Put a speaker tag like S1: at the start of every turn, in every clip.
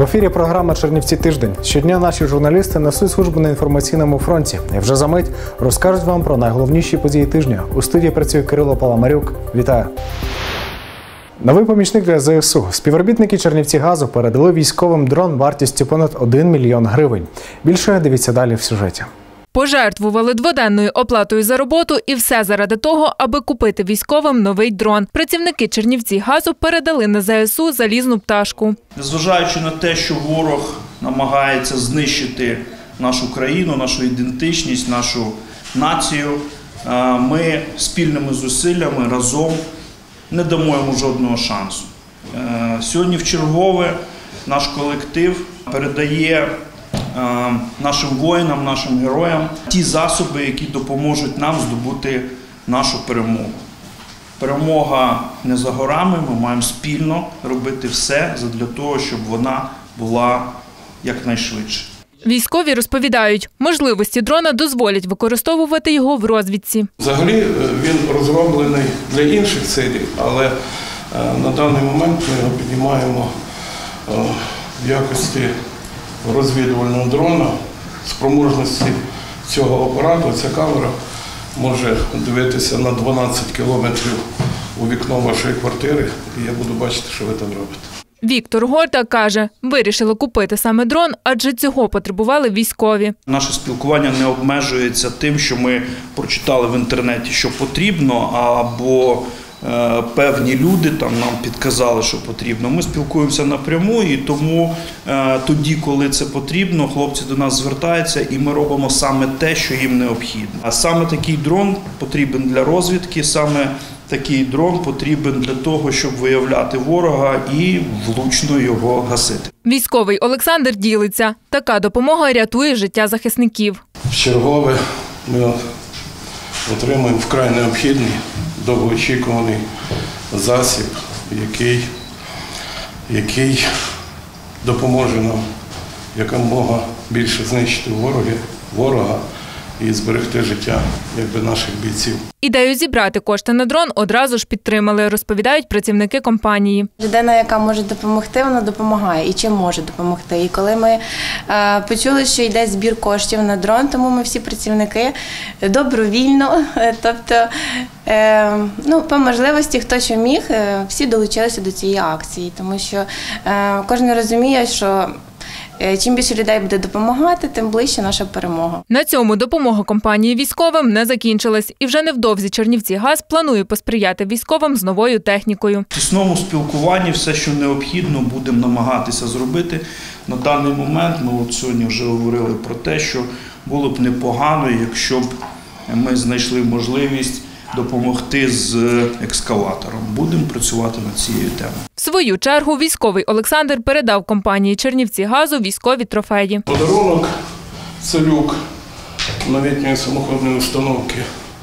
S1: ефірі програма «Чернівці тиждень». Щодня наші журналісти несуть службу на інформаційному фронті. І вже за мить розкажуть вам про найголовніші події тижня. У студії працює Кирило Паламарюк. Вітаю! Новий помічник для ЗСУ. Співробітники Чернівцігазу передали військовим дрон вартістю понад 1 мільйон гривень. Більше дивіться далі в сюжеті.
S2: Пожертвували дводенною оплатою за роботу і все заради того, аби купити військовим новий дрон. Працівники Чернівцігазу передали на ЗСУ залізну пташку.
S3: Незважаючи на те, що ворог намагається знищити нашу країну, нашу ідентичність, нашу націю, ми спільними зусиллями разом не дамо йому жодного шансу. Сьогодні вчергове наш колектив передає нашим воїнам, нашим героям ті засоби, які допоможуть нам здобути нашу перемогу. Перемога не за горами, ми маємо спільно робити все для того, щоб вона була якнайшвидше.
S2: Військові розповідають, можливості дрона дозволять використовувати його в розвідці.
S4: Взагалі він розроблений для інших цілей, але на даний момент ми його піднімаємо в якості розвідувального дрона. Спроможності цього апарату, ця камера може дивитися на 12 кілометрів у вікно вашої квартири, і я буду бачити, що ви там робите.
S2: Віктор Горда каже, вирішили купити саме дрон, адже цього потребували військові.
S3: Наше спілкування не обмежується тим, що ми прочитали в інтернеті, що потрібно, або певні люди там нам підказали, що потрібно. Ми спілкуємося напряму, і тому тоді, коли це потрібно, хлопці до нас звертаються, і ми робимо саме те, що їм необхідно. А саме такий дрон потрібен для розвідки, саме такий дрон потрібен для того, щоб виявляти ворога і влучно його гасити.
S2: Військовий Олександр ділиться. Така допомога рятує життя захисників.
S4: Вчергове ми отримуємо вкрай необхідний, довгоочікуваний засіб, який допоможе нам якомога більше знищити ворога і зберегти життя наших бійців.
S2: Ідею зібрати кошти на дрон одразу ж підтримали, розповідають працівники компанії.
S5: Людина, яка може допомогти, вона допомагає і чим може допомогти. І коли ми почули, що йде збір коштів на дрон, тому ми всі працівники добровільно, тобто по можливості, хто що міг, всі долучилися до цієї акції, тому що кожен розуміє, що чим більше людей буде допомагати, тим ближче наша перемога.
S2: На цьому допомога компанії військовим не закінчилась. І вже невдовзі Чернівцігаз планує посприяти військовим з новою технікою.
S3: В тісному спілкуванні все, що необхідно, будемо намагатися зробити. На даний момент ми сьогодні вже говорили про те, що було б непогано, якщо б ми знайшли можливість допомогти з екскаватором. Будемо працювати над цією темою.
S2: В свою чергу військовий Олександр передав компанії Чернівцігазу військові трофеї.
S4: Подарунок – це люк новітньої самоходної установки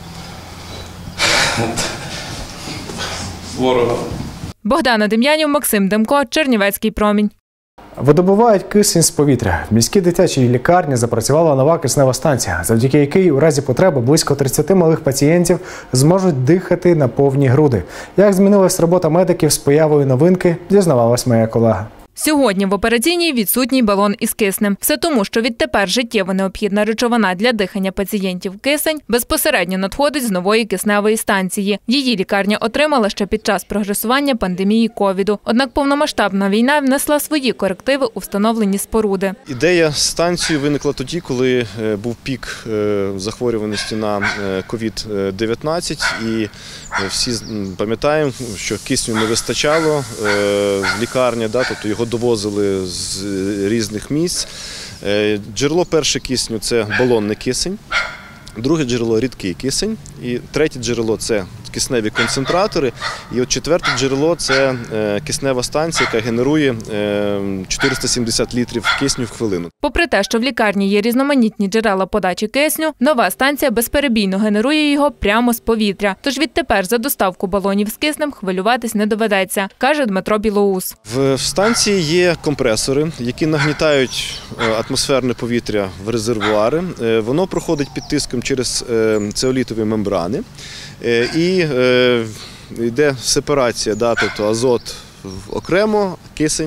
S4: ворога.
S2: Богдана Дем'янів, Максим Демко, Чернівецький промінь.
S1: Видобувають кисень з повітря. В міській дитячій лікарні запрацювала нова киснева станція, завдяки якій у разі потреби близько 30 малих пацієнтів зможуть дихати на повні груди. Як змінилась робота медиків з появою новинки, дізнавалась моя колега.
S2: Сьогодні в операційній відсутній балон із киснем. Все тому, що відтепер життєво необхідна речовина для дихання пацієнтів кисень безпосередньо надходить з нової кисневої станції. Її лікарня отримала ще під час прогресування пандемії ковіду. Однак повномасштабна війна внесла свої корективи у встановлені споруди.
S6: Ідея станції виникла тоді, коли був пік захворюваності на ковід-19, і всі пам'ятаємо, що кисню не вистачало в лікарні, тобто його довозили з різних місць. Джерело перше кисню – це балонний кисень, друге джерело – рідкий кисень, і третє джерело – це кисневі концентратори, і четверте джерело – це киснева станція, яка генерує 470 літрів кисню в хвилину.
S2: Попри те, що в лікарні є різноманітні джерела подачі кисню, нова станція безперебійно генерує його прямо з повітря. Тож відтепер за доставку балонів з киснем хвилюватись не доведеться, каже Дмитро Білоус.
S6: В станції є компресори, які нагнітають атмосферне повітря в резервуари. Воно проходить під тиском через цеолітові мембрани. І йде сепарація, тобто азот окремо, кисень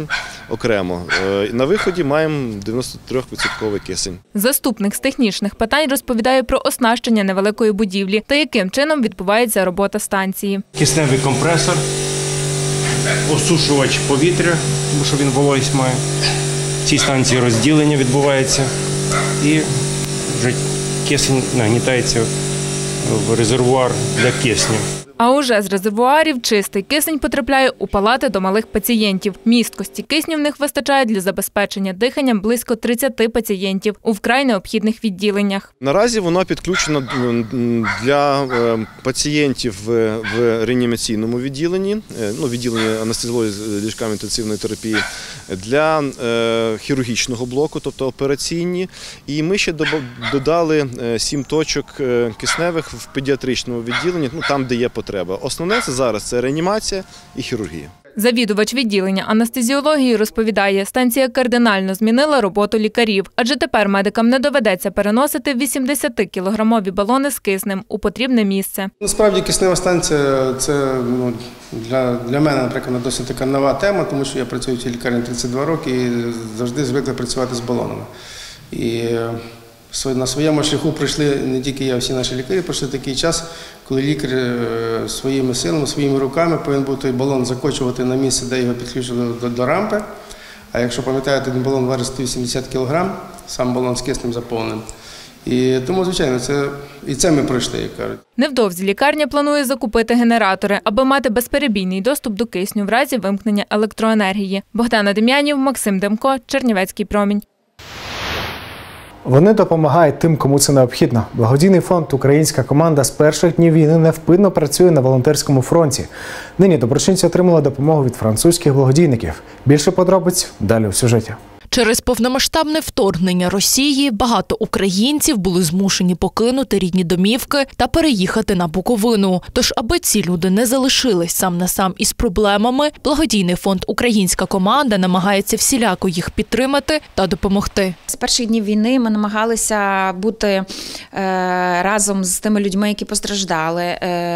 S6: окремо. На виході маємо 93% кисень.
S2: Заступник з технічних питань розповідає про оснащення невеликої будівлі та яким чином відбувається робота станції.
S7: Кисневий компресор, осушувач повітря, тому що він вологість має. В цій станції розділення відбувається і вже кисень нагнітається в резервуар для кисню.
S2: А уже з резервуарів чистий кисень потрапляє у палати до малих пацієнтів. Місткості кисню в них вистачає для забезпечення диханням близько 30 пацієнтів у вкрай необхідних відділеннях.
S6: Наразі воно підключено для пацієнтів в реанімаційному відділенні, відділенні анестезіології з ліжками інтенсивної терапії, для хірургічного блоку, тобто операційні. І ми ще додали 7 точок кисневих в педіатричному відділенні, там, де є потреба. Основне зараз це реанімація і хірургія.
S2: Завідувач відділення анестезіології розповідає, станція кардинально змінила роботу лікарів, адже тепер медикам не доведеться переносити 80-кілограмові балони з киснем у потрібне місце.
S8: Насправді киснева станція – це для мене, наприклад, досить така нова тема, тому що я працюю в цій лікарні 32 роки і завжди звикли працювати з балонами. І на своєму шляху пройшли не тільки я, всі наші лікарі пройшли такий час, коли лікар своїми силами, своїми руками повинен був той балон закочувати на місце, де його підключили до рампи. А якщо пам'ятаєте, один балон важить 180 кг, сам балон з киснем заповнений. І тому, звичайно, це ми пройшли, як кажуть.
S2: Невдовзі лікарня планує закупити генератори, аби мати безперебійний доступ до кисню в разі вимкнення електроенергії. Богдана Дем'янів, Максим Демко, Чернівецький промінь.
S1: Вони допомагають тим, кому це необхідно. Благодійний фонд «Українська команда» з перших днів війни невпинно працює на волонтерському фронті. Нині доброчинці отримали допомогу від французьких благодійників. Більше подробиць далі у сюжеті.
S9: Через повномасштабне вторгнення Росії багато українців були змушені покинути рідні домівки та переїхати на Буковину. Тож, аби ці люди не залишились сам на сам із проблемами, благодійний фонд «Українська команда» намагається всіляко їх підтримати та допомогти.
S10: З перших днів війни ми намагалися бути разом з тими людьми, які постраждали.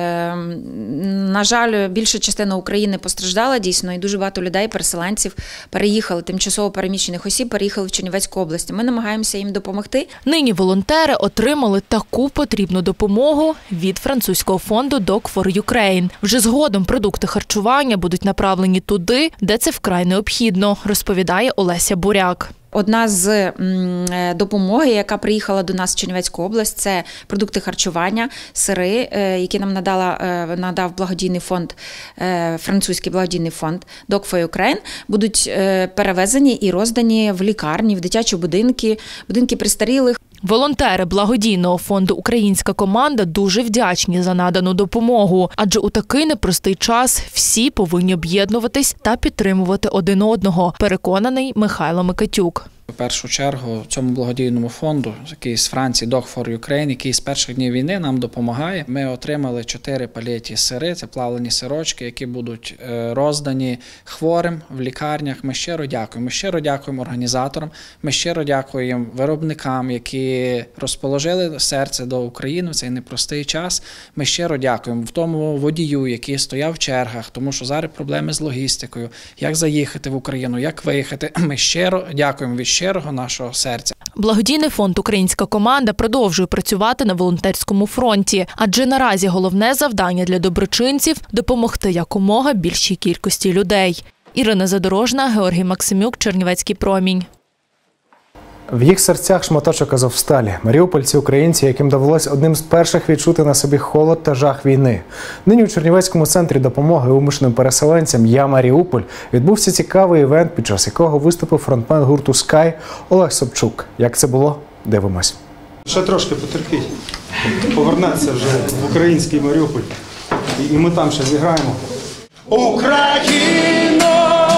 S10: На жаль, більша частина України постраждала дійсно, і дуже багато людей, переселенців, переїхали, тимчасово переміщених осіб переїхали в Чернівецьку область. Ми намагаємося їм допомогти.
S9: Нині волонтери отримали таку потрібну допомогу від французького фонду Dog for Ukraine. Вже згодом продукти харчування будуть направлені туди, де це вкрай необхідно, розповідає Олеся Буряк.
S10: Одна з допомоги, яка приїхала до нас в Чернівецьку область, це продукти харчування, сири, які нам надав благодійний фонд, французький благодійний фонд Dog for Ukraine, будуть перевезені і роздані в лікарні, в дитячі будинки, будинки престарілих.
S9: Волонтери благодійного фонду «Українська команда» дуже вдячні за надану допомогу, адже у такий непростий час всі повинні об'єднуватись та підтримувати один одного, переконаний Михайло Микитюк.
S11: В першу чергу цьому благодійному фонду, який з Франції, Dog for Ukraine, який з перших днів війни нам допомагає. Ми отримали 4 палеті сири, це плавлені сирочки, які будуть роздані хворим в лікарнях. Ми щиро дякуємо. Ми щиро дякуємо організаторам, ми щиро дякуємо виробникам, які розположили серце до України в цей непростий час. Ми щиро дякуємо в тому водію, який стояв в чергах, тому що зараз проблеми з логістикою, як заїхати в Україну, як виїхати. Ми щиро дякуємо від щирого нашого серця.
S9: Благодійний фонд «Українська команда» продовжує працювати на волонтерському фронті, адже наразі головне завдання для доброчинців – допомогти якомога більшій кількості людей. Ірина Задорожна, Георгій Максимюк, Чернівецький промінь.
S1: В їх серцях шматочок Азовсталі. Маріупольці – українці, яким довелось одним з перших відчути на собі холод та жах війни. Нині у Чернівецькому центрі допомоги вимушеним переселенцям «Я Маріуполь» відбувся цікавий івент, під час якого виступив фронтмен гурту «Скай» Олег Собчук. Як це було? Дивимось.
S12: Ще трошки потерпіть. Повернеться вже в український Маріуполь. І ми там ще зіграємо.
S13: Україно!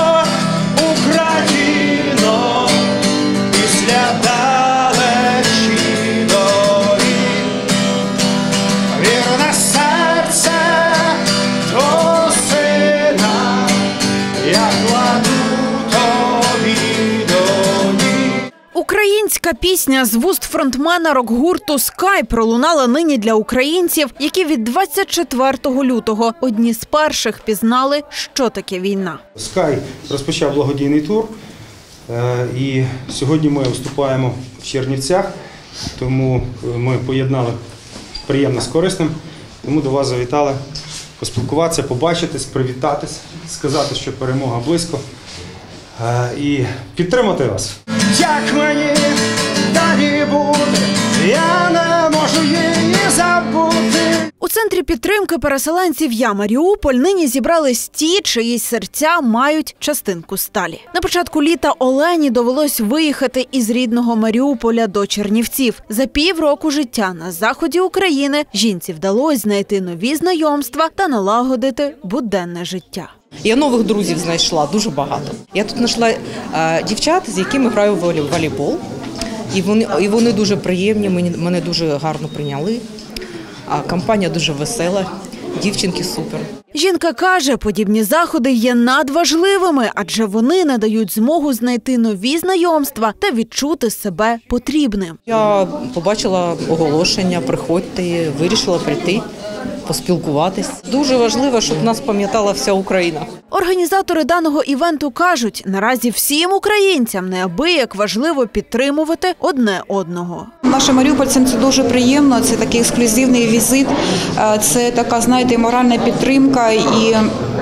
S13: Україно! Після далечі доріг вірне серце до сина, я кладу тобі до ніг.
S14: Українська Така пісня з вуст фронтмена рок-гурту «Скай» пролунала нині для українців, які від 24 лютого одні з перших пізнали, що таке війна.
S12: «Скай» розпочав благодійний тур, і сьогодні ми виступаємо в Чернівцях, тому ми поєднали приємне з корисним, тому до вас завітали поспілкуватися, побачитись, привітатись, сказати, що перемога близько і підтримати вас.
S13: Як мені далі бути, я не можу її забути.
S14: У центрі підтримки переселенців «Я Маріуполь» нині зібрались ті, чиї серця мають частинку сталі. На початку літа Олені довелось виїхати із рідного Маріуполя до Чернівців. За півроку життя на заході України жінці вдалося знайти нові знайомства та налагодити буденне життя.
S15: Я нових друзів знайшла дуже багато. Я тут знайшла дівчат, з якими граю в волейбол. І вони дуже приємні, мене дуже гарно прийняли. А компанія дуже весела, дівчинки супер.
S14: Жінка каже, подібні заходи є надважливими, адже вони надають змогу знайти нові знайомства та відчути себе потрібним.
S15: Я побачила оголошення, приходьте, вирішила прийти, поспілкуватись. Дуже важливо, щоб нас пам'ятала вся Україна.
S14: Організатори даного івенту кажуть, наразі всім українцям неабияк важливо підтримувати одне одного.
S16: Нашим маріупольцям це дуже приємно, це такий ексклюзивний візит, це така, знаєте, моральна підтримка і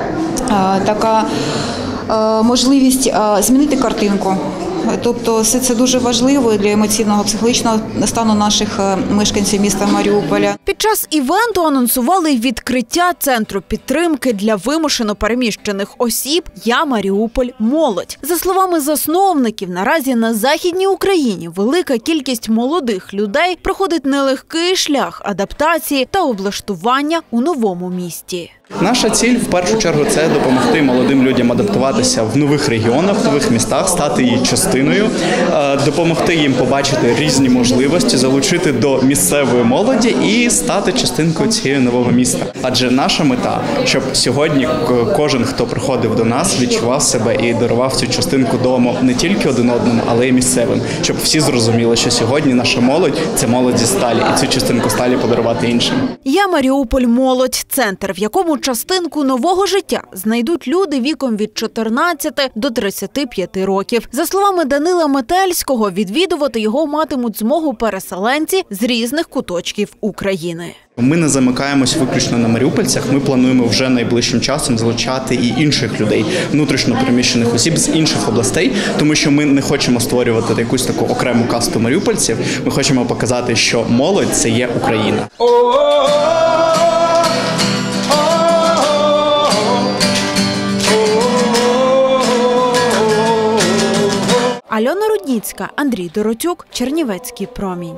S16: така можливість змінити картинку. Тобто все це дуже важливо для емоційного, психологічного стану наших мешканців міста Маріуполя.
S14: Під час івенту анонсували відкриття центру підтримки для вимушено переміщених осіб «Я Маріуполь. Молодь». За словами засновників, наразі на Західній Україні велика кількість молодих людей проходить нелегкий шлях адаптації та облаштування у новому місті.
S17: Наша ціль, в першу чергу, це допомогти молодим людям адаптуватися в нових регіонах, в нових містах, стати її частиною, допомогти їм побачити різні можливості, залучити до місцевої молоді і стати частинкою цього нового міста. Адже наша мета, щоб сьогодні кожен, хто приходив до нас, відчував себе і дарував цю частинку дому не тільки один одному, але й місцевим. Щоб всі зрозуміли, що сьогодні наша молодь – це молодь зі сталі, і цю частинку сталі подарувати іншим.
S14: «Я Маріуполь. Молодь» – центр, в якому частинку нового життя знайдуть люди віком від 14 до 35 років. За словами Данила Метельського, відвідувати його матимуть змогу переселенці з різних куточків України.
S17: Ми не замикаємось виключно на маріупольцях, ми плануємо вже найближчим часом залучати і інших людей, внутрішньо переміщених осіб з інших областей, тому що ми не хочемо створювати якусь таку окрему касту маріупольців, ми хочемо показати, що молодь – це є Україна.
S14: Альона Рудніцька, Андрій Доротюк, Чернівецький промінь.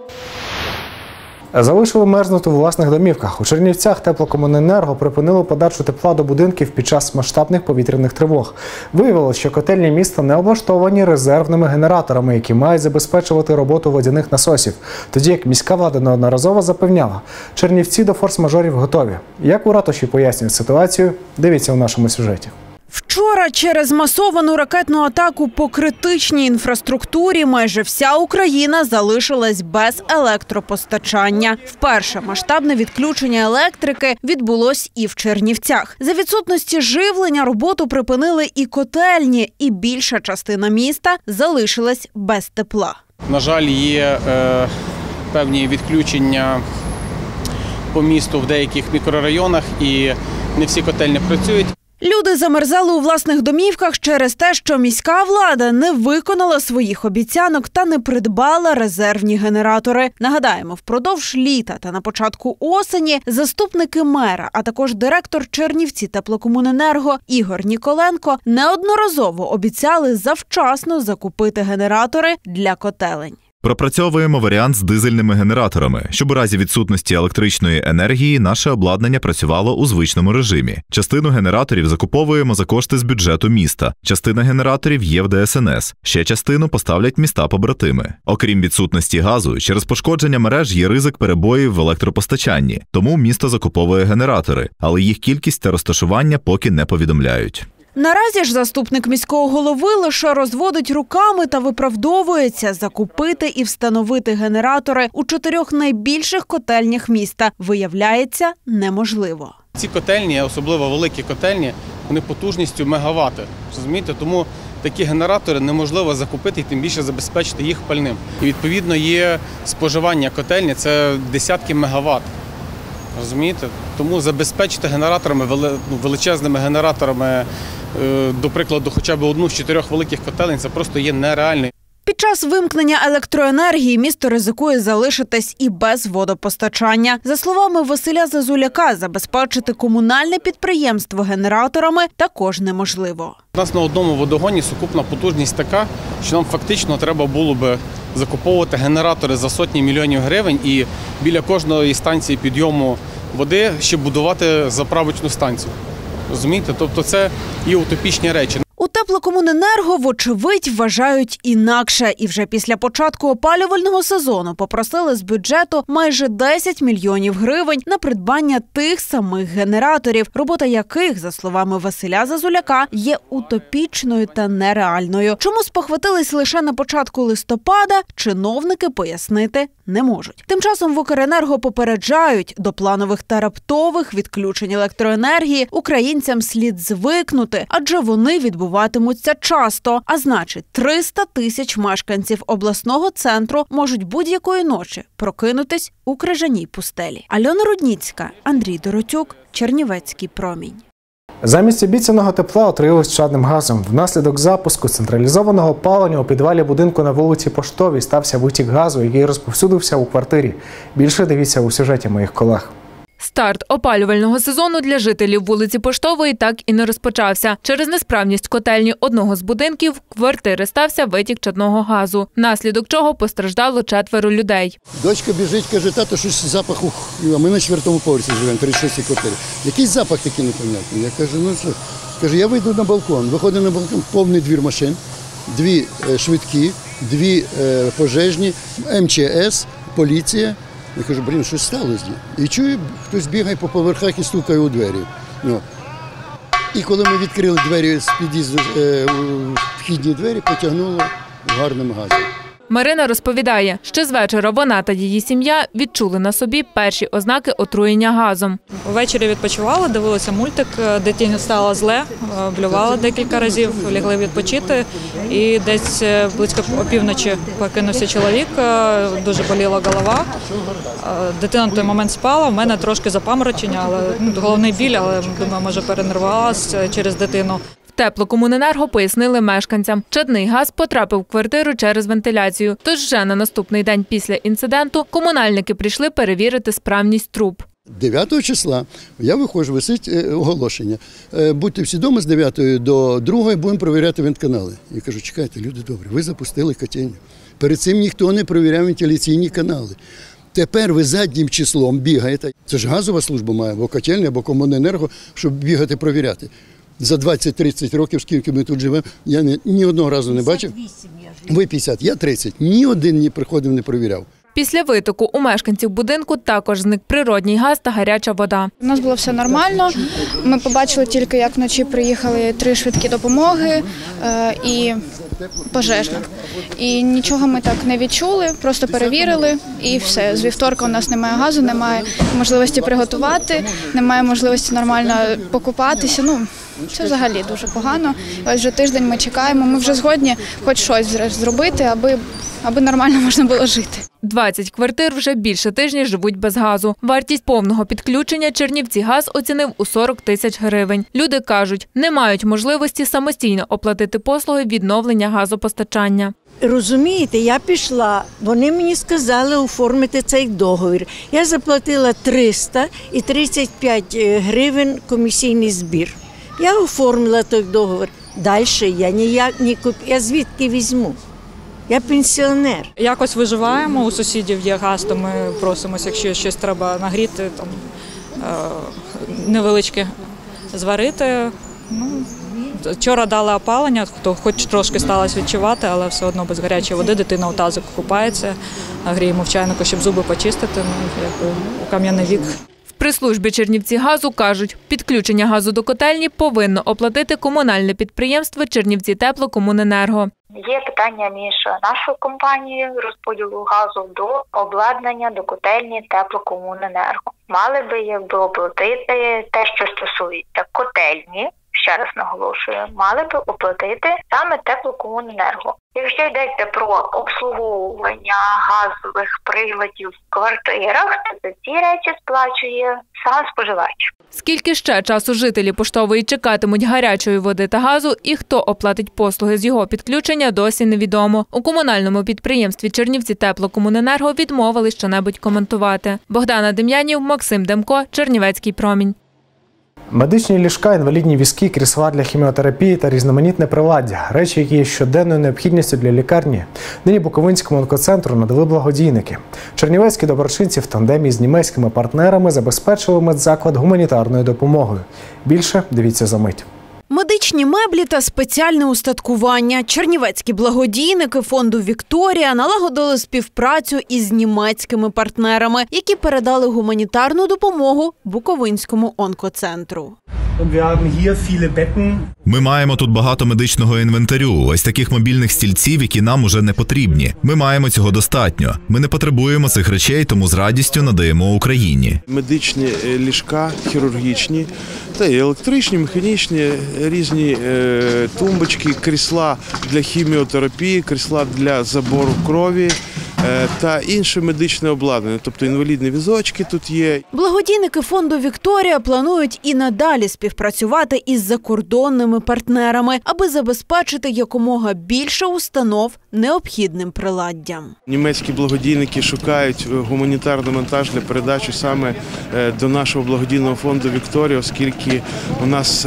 S1: Залишили мерзнути у власних домівках. У Чернівцях Теплокомуненерго припинило подачу тепла до будинків під час масштабних повітряних тривог. Виявилось, що котельні міста не облаштовані резервними генераторами, які мають забезпечувати роботу водяних насосів. Тоді як міська влада неодноразово запевняла, Чернівці до форс-мажорів готові. Як у ратуші пояснюють ситуацію, дивіться у нашому сюжеті.
S14: Вчора через масовану ракетну атаку по критичній інфраструктурі майже вся Україна залишилась без електропостачання. Вперше масштабне відключення електрики відбулось і в Чернівцях. За відсутності живлення роботу припинили і котельні, і більша частина міста залишилась без тепла.
S18: На жаль, є певні відключення по місту в деяких мікрорайонах і не всі котельні працюють.
S14: Люди замерзали у власних домівках через те, що міська влада не виконала своїх обіцянок та не придбала резервні генератори. Нагадаємо, впродовж літа та на початку осені заступники мера, а також директор Чернівці Теплокомуненерго Ігор Ніколенко неодноразово обіцяли завчасно закупити генератори для котелень.
S19: Пропрацьовуємо варіант з дизельними генераторами, щоб у разі відсутності електричної енергії наше обладнання працювало у звичному режимі. Частину генераторів закуповуємо за кошти з бюджету міста. Частина генераторів є в ДСНС. Ще частину поставлять міста-побратими. Окрім відсутності газу, через пошкодження мереж є ризик перебоїв в електропостачанні. Тому місто закуповує генератори, але їх кількість та розташування поки не повідомляють.
S14: Наразі ж заступник міського голови лише розводить руками та виправдовується. Закупити і встановити генератори у 4 найбільших котельнях міста виявляється неможливо.
S18: Ці котельні, особливо великі котельні, вони потужністю мегавати. Розумієте? Тому такі генератори неможливо закупити і тим більше забезпечити їх пальним. І відповідно є споживання котельні – це десятки мегават. Розумієте? Тому забезпечити генераторами, величезними генераторами, до прикладу, хоча б одну з 4 великих котелень – це просто є нереально.
S14: Під час вимкнення електроенергії місто ризикує залишитись і без водопостачання. За словами Василя Зазуляка, забезпечити комунальне підприємство генераторами також неможливо.
S18: У нас на одному водогоні сукупна потужність така, що нам фактично треба було би закуповувати генератори за сотні мільйонів гривень і біля кожної станції підйому води ще будувати заправочну станцію. Розумієте? Тобто це є утопічні речі.
S14: У Теплокомуненерго, вочевидь, вважають інакше. І вже після початку опалювального сезону попросили з бюджету майже 10 мільйонів гривень на придбання тих самих генераторів, робота яких, за словами Василя Зазуляка, є утопічною та нереальною. Чому спохватились лише на початку листопада, чиновники пояснити не можуть. Тим часом в Укренерго попереджають, до планових та раптових відключень електроенергії українцям слід звикнути, адже вони відбуватимуться часто. А значить, 300 тисяч мешканців обласного центру можуть будь-якої ночі прокинутись у крижаній пустелі. Альона Рудніцька, Андрій Доротюк, Чернівецький промінь.
S1: Замість обіцяного тепла отруїлись чадним газом. Внаслідок запуску централізованого опалення у підвалі будинку на вулиці Поштовій стався витік газу, який розповсюдився у квартирі. Більше дивіться у сюжеті моїх колег.
S2: Старт опалювального сезону для жителів вулиці Поштової так і не розпочався. Через несправність котельні одного з будинків в квартири стався витік чадного газу, внаслідок чого постраждало 4 людей.
S20: Дочка біжить, каже, тато, щось запах, а ми на 4-му поверсі живемо, 36-й квартирі. Якийсь запах такий непонятний. Я кажу, ну що? Каже, я вийду на балкон. Виходжу на балкон, повний двір машин, 2 швидкі, 2 пожежні, МЧС, поліція. Я кажу, блін, щось сталося. І чую, хтось бігає по поверхах і стукає у двері. І коли ми відкрили двері з під'їзду, вхідні двері, потягнуло гарним газом.
S2: Марина розповідає, що з вечора вона та її сім'я відчули на собі перші ознаки отруєння газом.
S21: Ввечері відпочивали, дивилися мультик, дитині стало зле, блювала декілька разів, лягли відпочити. І десь близько опівночі прокинувся чоловік, дуже боліла голова. Дитина в той момент спала, в мене трошки запаморочення, але головний біль, але думаю, може перенервувалася через дитину.
S2: Теплокомуненерго пояснили мешканцям. Чадний газ потрапив в квартиру через вентиляцію. Тож вже на наступний день після інциденту комунальники прийшли перевірити справність труб.
S20: 9 числа я виходжу, висить оголошення. Будьте всі вдома з 9 до 2 будемо перевіряти вентканали. Я кажу, чекайте, люди добрі, ви запустили котельню. Перед цим ніхто не перевіряв вентиляційні канали. Тепер ви заднім числом бігаєте. Це ж газова служба має, або котельня, або комуненерго, щоб бігати, перевіряти. За 20-30 років, скільки ми тут живемо, я ні одного разу не бачив. Ви 50, я 30. Ні один не приходив, не перевіряв.
S2: Після витоку у мешканців будинку також зник природній газ та гаряча вода.
S22: У нас було все нормально. Ми побачили тільки, як вночі приїхали 3 швидкі допомоги і пожежна. І нічого ми так не відчули, просто перевірили і все. З вівторка у нас немає газу, немає можливості приготувати, немає можливості нормально покупатися. Це взагалі дуже погано. Ось вже тиждень ми чекаємо, ми вже згодні хоч щось зробити, аби нормально можна було жити.
S2: 20 квартир вже більше тижня живуть без газу. Вартість повного підключення Чернівцігаз оцінив у 40 тисяч гривень. Люди кажуть, не мають можливості самостійно оплатити послуги відновлення газопостачання.
S23: Розумієте, я пішла, вони мені сказали оформити цей договір. Я заплатила 300 і 35 гривень комісійний збір. Я оформила той договір. Далі я ніяк не куплю. Я звідки візьму? Я пенсіонер.
S21: Якось виживаємо, у сусідів є газ, то ми просимося, якщо щось треба нагріти, там, невеличке зварити. Вчора дали опалення, то хоч трошки сталося відчувати, але все одно без гарячої води, дитина у тазику купається, гріємо в чайнику, щоб зуби почистити, у кам'яний вік.
S2: В В прес-службі Чернівцігазу кажуть, підключення газу до котельні повинно оплатити комунальне підприємство Чернівцітеплокомуненерго.
S3: Є питання між нашою компанією розподілу газу до обладнання до котельні Теплокомуненерго. Мали би оплатити те, що стосується котельні, ще раз наголошую, мали би оплатити саме Теплокомуненерго. Якщо йдеться про обслуговування газових приладів в квартирах, то за ці речі сплачує сам споживач.
S2: Скільки ще часу жителі Поштової чекатимуть гарячої води та газу і хто оплатить послуги з його підключення, досі невідомо. У комунальному підприємстві Чернівцітеплокомуненерго відмовили щонебудь коментувати. Богдана Дем'янів, Максим Демко, Чернівецький промінь.
S1: Медичні ліжка, інвалідні візки, крісла для хіміотерапії та різноманітне приладдя – речі, які є щоденною необхідністю для лікарні. Нині Буковинському онкоцентру надали благодійники. Чернівецькі доброчинці в тандемі з німецькими партнерами забезпечили медзаклад гуманітарною допомогою. Більше дивіться за мить.
S14: Медичні меблі та спеціальне устаткування. Чернівецькі благодійники фонду «Вікторія» налагодили співпрацю із німецькими партнерами, які передали гуманітарну допомогу Буковинському онкоцентру.
S19: Ми маємо тут багато медичного інвентарю, ось таких мобільних стільців, які нам уже не потрібні. Ми маємо цього достатньо. Ми не потребуємо цих речей, тому з радістю надаємо Україні.
S4: Медичні ліжка, хірургічні, та й електричні, механічні, різні тумбочки, крісла для хіміотерапії, крісла для забору крові та інше медичне обладнання, тобто інвалідні візочки тут є.
S14: Благодійники фонду «Вікторія» планують і надалі співпрацювати із закордонними партнерами, аби забезпечити якомога більше установ необхідним приладдям.
S4: Німецькі благодійники шукають гуманітарний монтаж для передачі саме до нашого благодійного фонду «Вікторія», оскільки у нас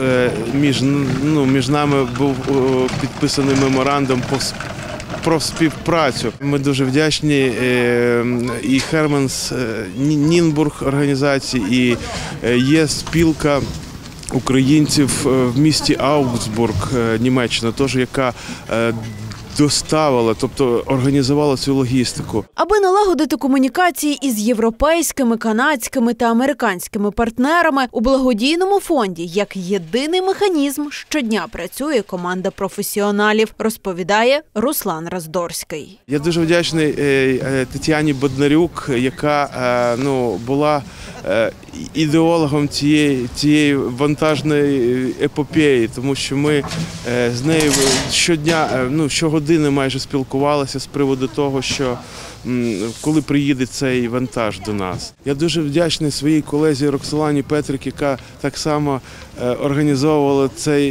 S4: між нами був підписаний меморандум про співпрацю. Ми дуже вдячні і Херманс Нінбург організації, і є спілка українців в місті Аугсбург, Німеччина, теж яка доставила, тобто організувала цю логістику.
S14: Аби налагодити комунікації із європейськими, канадськими та американськими партнерами, у благодійному фонді як єдиний механізм щодня працює команда професіоналів, розповідає Руслан Раздорський.
S4: Я дуже вдячний Тетяні Боднарюк, яка була ідеологом цієї вантажної епопеї, тому що ми з нею щодня, щогодини майже спілкувалися з приводу того, що коли приїде цей вантаж до нас. Я дуже вдячний своїй колезі Роксолані Петрик, яка так само організовувала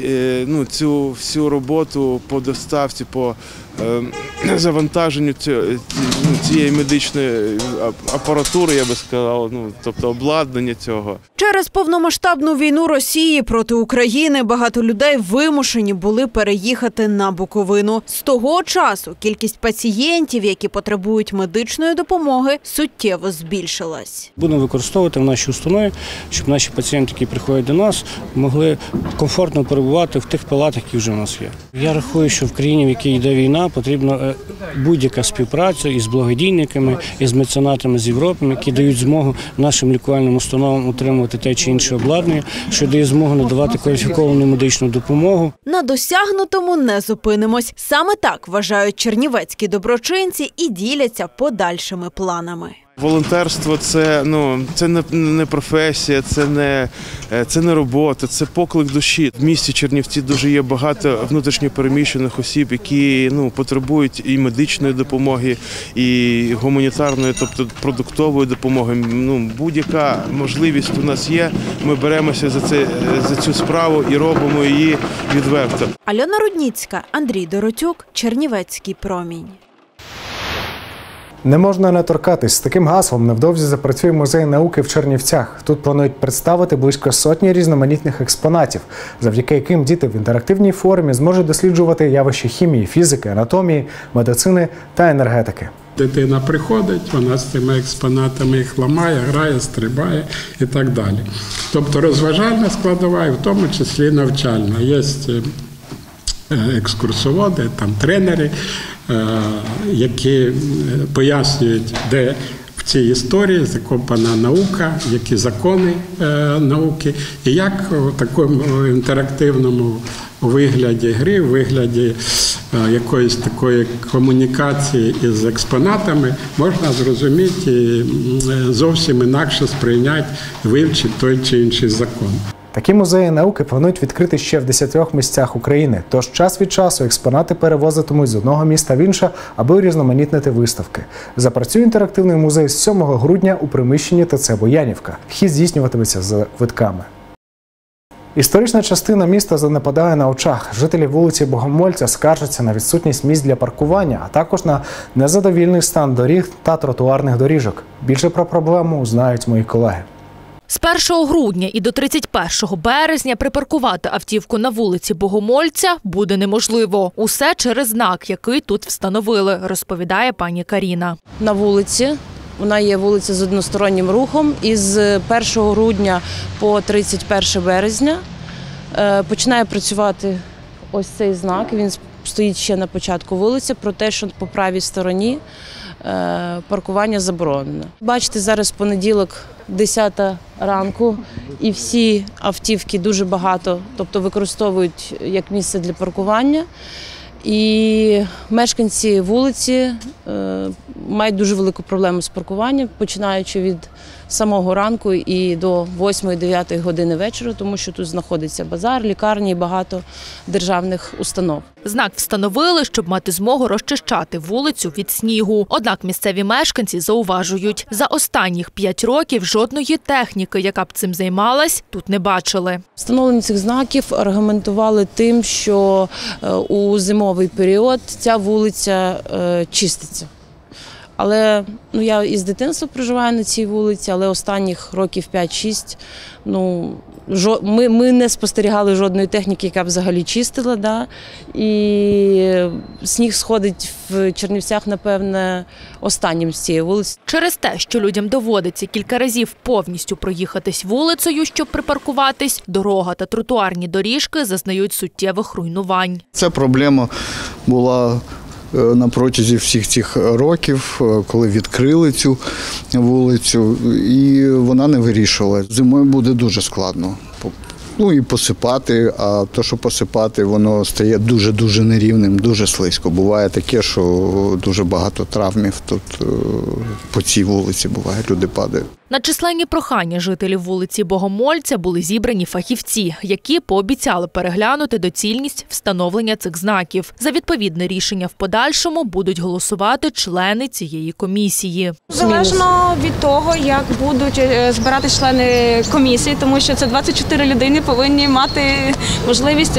S4: цю всю роботу по доставці, по завантаженню цієї медичної апаратури, я би сказав, тобто обладнання цього.
S14: Через повномасштабну війну Росії проти України багато людей вимушені були переїхати на Буковину. З того часу кількість пацієнтів, які потребують медичної допомоги, суттєво збільшилась.
S5: Будемо використовувати в нашій установі, щоб наші пацієнти, які приходять до нас, могли комфортно перебувати в тих палатах, які вже у нас є. Я рахую, що в країні, в якій йде війна, потрібна будь-яка співпраця із благодійниками, із меценатами з Європи, які дають змогу нашим лікувальним установам отримувати те чи інше обладнання, що дає змогу надавати кваліфіковану медичну допомогу.
S14: На досягнутому не зупинимось. Саме так вважають чернівецькі доброчинці і діляться подальшими планами.
S4: Волонтерство – це не професія, це не робота, це поклик душі. В місті Чернівці дуже є багато внутрішньопереміщених осіб, які потребують і медичної допомоги, і гуманітарної, тобто продуктової допомоги. Будь-яка можливість у нас є, ми беремося за цю справу і робимо її відверто.
S14: Альона Рудніцька, Андрій Доротюк, Чернівецький промінь.
S1: Не можна не торкатись. З таким гаслом невдовзі запрацює музей науки в Чернівцях. Тут планують представити близько сотні різноманітних експонатів, завдяки яким діти в інтерактивній формі зможуть досліджувати явища хімії, фізики, анатомії, медицини та енергетики.
S24: Дитина приходить, вона з цими експонатами їх ламає, грає, стрибає і так далі. Тобто розважальна складова і в тому числі навчальна. Є екскурсоводи, тренери, які пояснюють, де в цій історії закопана наука, які закони науки, і як в такому інтерактивному вигляді гри, в вигляді якоїсь такої комунікації із експонатами можна зрозуміти і зовсім інакше сприйняти, вивчити той чи інший закон.
S1: Такі музеї науки планують відкрити ще в 10 місцях України, тож час від часу експонати перевозитимуть з одного міста в інше, аби урізноманітнити виставки. Запрацює інтерактивний музей з 7 грудня у приміщенні ТЦ «Боянівка». Вхід здійснюватиметься за квитками. Історична частина міста занепадає на очах. Жителі вулиці Богомольця скаржаться на відсутність місць для паркування, а також на незадовільний стан доріг та тротуарних доріжок. Більше про проблему знають мої колеги.
S9: З 1 грудня і до 31 березня припаркувати автівку на вулиці Богомольця буде неможливо. Усе через знак, який тут встановили, розповідає пані Каріна.
S6: На вулиці, вона є вулиця з одностороннім рухом, і з 1 грудня по 31 березня починає працювати ось цей знак. Він стоїть ще на початку вулиці про те, що по правій стороні паркування заборонено. Бачите, зараз понеділок, 10 ранку, і всі автівки дуже багато, тобто використовують як місце для паркування. І мешканці вулиці мають дуже велику проблему з паркуванням, починаючи від самого ранку і до 8-9 години вечора, тому що тут знаходиться базар, лікарні і багато державних установ.
S9: Знак встановили, щоб мати змогу розчищати вулицю від снігу. Однак місцеві мешканці зауважують, за останніх 5 років жодної техніки, яка б цим займалась, тут не бачили.
S6: Встановлення цих знаків аргументували тим, що у зимовий період ця вулиця чиститься. Але я із дитинства проживаю на цій вулиці, але останніх років 5-6 ми не спостерігали жодної техніки, яка б взагалі чистила. Да? І сніг сходить в Чернівцях, напевне, останнім з цієї вулиці.
S9: Через те, що людям доводиться кілька разів повністю проїхатись вулицею, щоб припаркуватись, дорога та тротуарні доріжки зазнають суттєвих руйнувань.
S7: Ця проблема була на протязі всіх цих років, коли відкрили цю вулицю, і вона не вирішила. Зимою буде дуже складно. І посипати, а то, що посипати, воно стає дуже-дуже нерівним, дуже слизько. Буває таке, що дуже багато травмів тут по цій вулиці буває, люди падають.
S9: На численні прохання жителів вулиці Богомольця були зібрані фахівці, які пообіцяли переглянути доцільність встановлення цих знаків. За відповідне рішення в подальшому будуть голосувати члени цієї комісії.
S8: Залежно від того, як будуть збирати члени комісії, тому що це 24 людини повинні мати можливість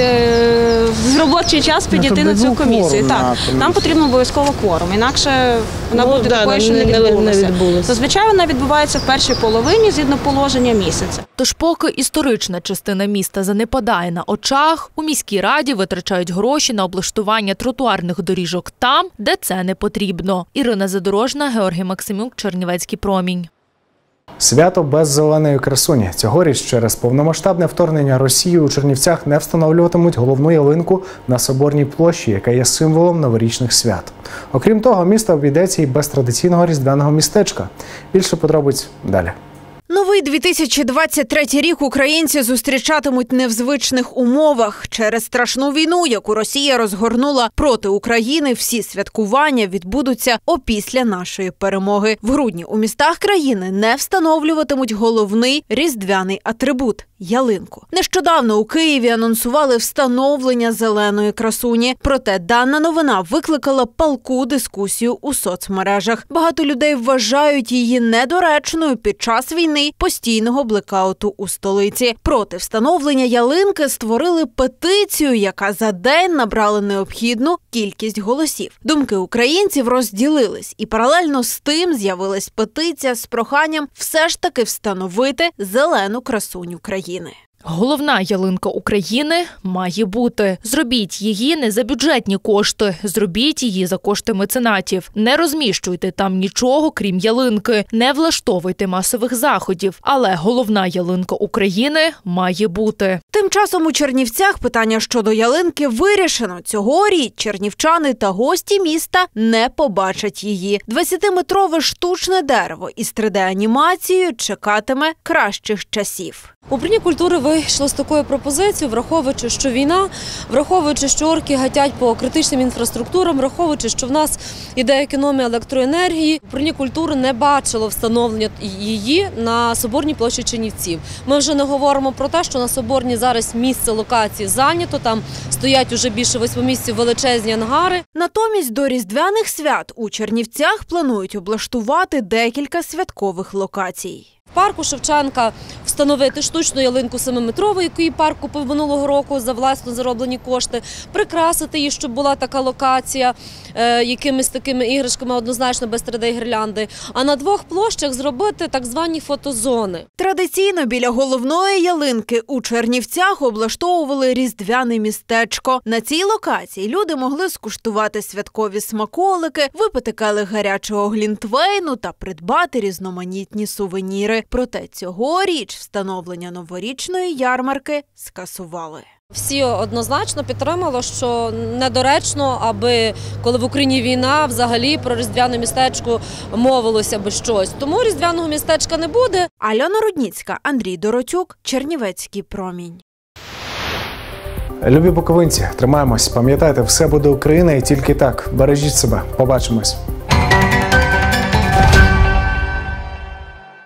S8: в робочий час підійти на цю комісію. Так, нам потрібно обов'язково кворум, інакше вона буде такою, що не відбулося. Зазвичай вона відбувається в першій половині, згідно положення місяця.
S9: Тож поки історична частина міста занепадає на очах, у міській раді витрачають гроші на облаштування тротуарних доріжок там, де це не потрібно. Ірина Задорожна, Георгій Максимюк, Чернівецький промінь.
S1: Свято без зеленої красуні. Цьогоріч через повномасштабне вторгнення Росії у Чернівцях не встановлюватимуть головну ялинку на Соборній площі, яка є символом новорічних свят. Окрім того, місто обійдеться і без традиційного різдвяного містечка. Більше подробиць далі.
S14: Новий 2023 рік українці зустрічатимуть не в звичних умовах. Через страшну війну, яку Росія розгорнула проти України, всі святкування відбудуться опісля нашої перемоги. В грудні у містах країни не встановлюватимуть головний різдвяний атрибут – ялинку. Нещодавно у Києві анонсували встановлення зеленої красуні. Проте дана новина викликала палку дискусію у соцмережах. Багато людей вважають її недоречною під час війни постійного блекауту у столиці. Проти встановлення ялинки створили петицію, яка за день набрала необхідну кількість голосів. Думки українців розділились, і паралельно з тим з'явилась петиція з проханням все ж таки встановити зелену красуню країни.
S9: Головна ялинка України має бути. Зробіть її не за бюджетні кошти, зробіть її за кошти меценатів. Не розміщуйте там нічого, крім ялинки, не влаштовуйте масових заходів. Але головна ялинка України має бути.
S14: Тим часом у Чернівцях питання щодо ялинки вирішено. Цьогоріч чернівчани та гості міста не побачать її. 20-метрове штучне дерево із 3D-анімацією чекатиме кращих часів.
S10: Управління культури вийшло з такою пропозицією, враховуючи, що війна, враховуючи, що орки гатять по критичним інфраструктурам, враховуючи, що в нас іде економія електроенергії, управління культури не бачило встановлення її на Соборній площі Чернівців. Ми вже не говоримо про те, що на Соборній зараз місце локації зайнято, там стоять уже більше 8 місяців величезні ангари.
S14: Натомість до Різдвяних свят у Чернівцях планують облаштувати декілька святкових локацій.
S10: В парку Шевченка встановити штучну ялинку 7-метрову, яку її парк купив минулого року за власно зароблені кошти, прикрасити її, щоб була така локація якимись такими іграшками, однозначно без 3D-гірлянди. А на 2 площах зробити так звані фотозони.
S14: Традиційно біля головної ялинки у Чернівцях облаштовували різдвяне містечко. На цій локації люди могли скуштувати святкові смаколики, випити келих гарячого глінтвейну та придбати різноманітні сувеніри. Проте цьогоріч встановлення новорічної ярмарки скасували.
S10: Всі однозначно підтримали, що недоречно, аби коли в Україні війна, взагалі про різдвяне містечко мовилося би щось. Тому різдвяного містечка не буде.
S14: Альона Рудніцька, Андрій Доротюк, Чернівецький промінь.
S1: Любі буковинці, тримаємось, пам'ятайте, все буде Україна і тільки так. Бережіть себе. Побачимось.